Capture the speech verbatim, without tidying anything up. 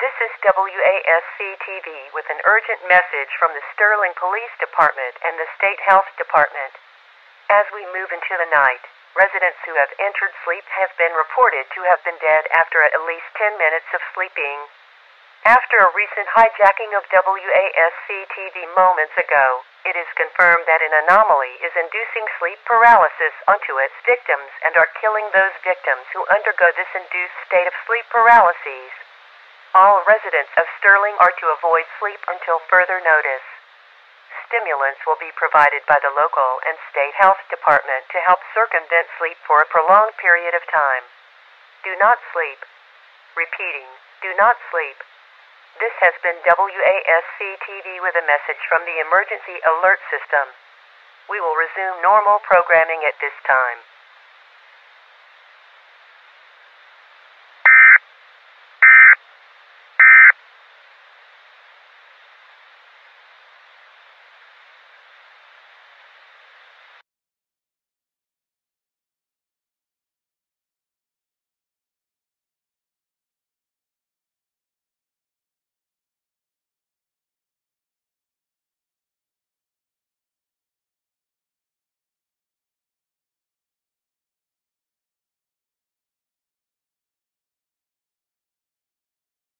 This is W A S C T V with an urgent message from the Sterling Police Department and the State Health Department. As we move into the night, residents who have entered sleep have been reported to have been dead after at least ten minutes of sleeping. After a recent hijacking of W A S C T V moments ago, it is confirmed that an anomaly is inducing sleep paralysis onto its victims and are killing those victims who undergo this induced state of sleep paralysis. All residents of Sterling are to avoid sleep until further notice. Stimulants will be provided by the local and state health department to help circumvent sleep for a prolonged period of time. Do not sleep. Repeating, do not sleep. This has been W A S C T V with a message from the Emergency Alert System. We will resume normal programming at this time.